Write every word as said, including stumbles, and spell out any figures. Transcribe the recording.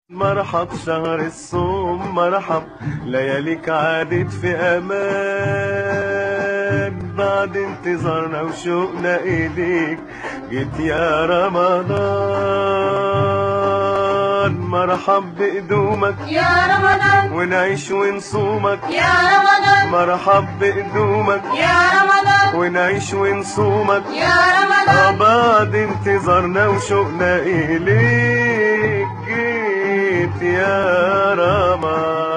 مرحب شهر الصوم مرحب، لياليك عادت في امان، بعد انتظارنا وشوقنا ايديك جيت يا رمضان. مرحب بقدومك يا رمضان، ونعيش ونصومك يا رمضان. مرحب بقدومك يا رمضان، ونعيش ونصومك يا رمضان. بعد انتظارنا وشوقنا إليك جيت يا رمضان.